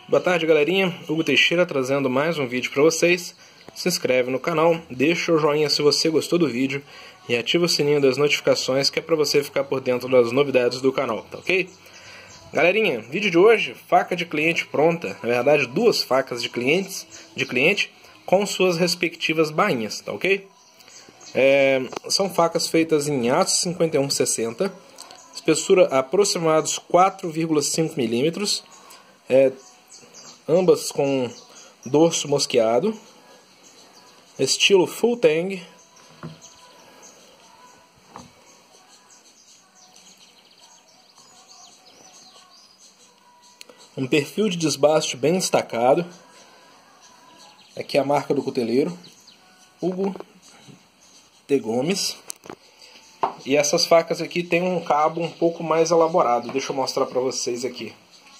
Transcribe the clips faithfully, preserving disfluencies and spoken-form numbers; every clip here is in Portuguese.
Boa tarde, galerinha. Hugo Teixeira trazendo mais um vídeo para vocês. Se inscreve no canal, deixa o joinha se você gostou do vídeo e ativa o sininho das notificações, que é para você ficar por dentro das novidades do canal, tá ok? Galerinha, vídeo de hoje, faca de cliente pronta. Na verdade, duas facas de clientes de cliente com suas respectivas bainhas, tá ok? É, são facas feitas em aço cinquenta e um sessenta, espessura aproximados quatro vírgula cinco milímetros, é, ambas com dorso mosqueado, estilo full tang, um perfil de desbaste bem destacado. Aqui é a marca do cuteleiro, Hugo de Gomes. E essas facas aqui tem um cabo um pouco mais elaborado. Deixa eu mostrar para vocês aqui.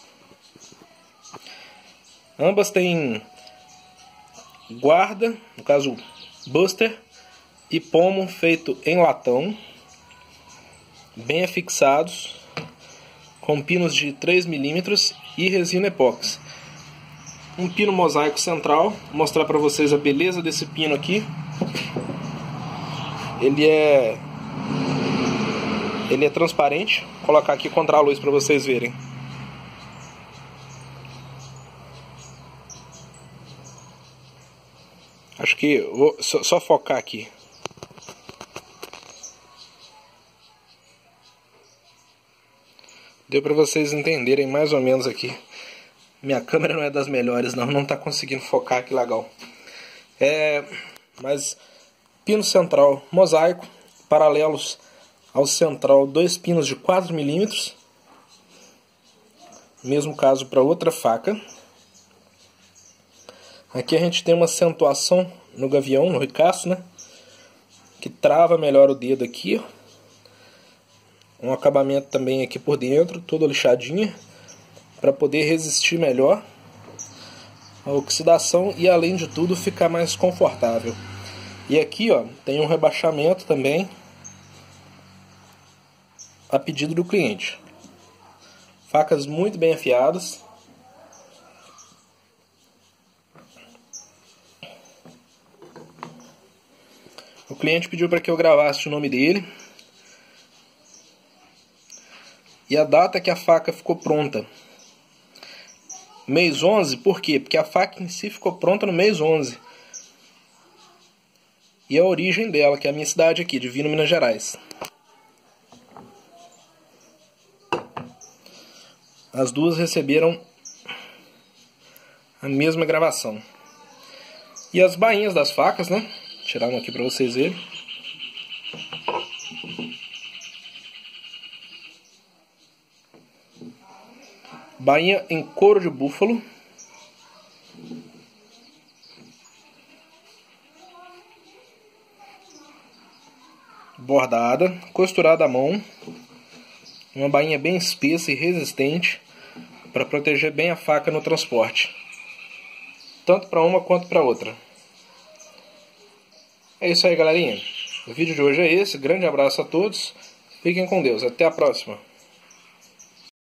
Ambas têm guarda, no caso buster, e pomo feito em latão, bem afixados, com pinos de três milímetros e resina epóxi. Um pino mosaico central, vou mostrar para vocês a beleza desse pino aqui. Ele é ele é transparente, vou colocar aqui contra a luz para vocês verem. Acho que vou só, só focar aqui. Deu para vocês entenderem mais ou menos aqui. Minha câmera não é das melhores, não, não está conseguindo focar aqui legal. É, mas pino central mosaico, paralelos ao central, dois pinos de quatro milímetros. Mesmo caso para outra faca. Aqui a gente tem uma acentuação no gavião, no ricaço, né? Que trava melhor o dedo aqui, ó. Um acabamento também aqui por dentro, toda lixadinha, para poder resistir melhor à oxidação e, além de tudo, ficar mais confortável. E aqui, ó, tem um rebaixamento também a pedido do cliente. Facas muito bem afiadas. O cliente pediu para que eu gravasse o nome dele e a data que a faca ficou pronta. Mês onze, por quê? Porque a faca em si ficou pronta no mês onze. E a origem dela, que é a minha cidade aqui, Divino, Minas Gerais. As duas receberam a mesma gravação. E as bainhas das facas, né? Vou tirar uma aqui para vocês verem. Bainha em couro de búfalo. Bordada, costurada à mão. Uma bainha bem espessa e resistente para proteger bem a faca no transporte, tanto para uma quanto para outra. É isso aí, galerinha. O vídeo de hoje é esse. Grande abraço a todos. Fiquem com Deus. Até a próxima.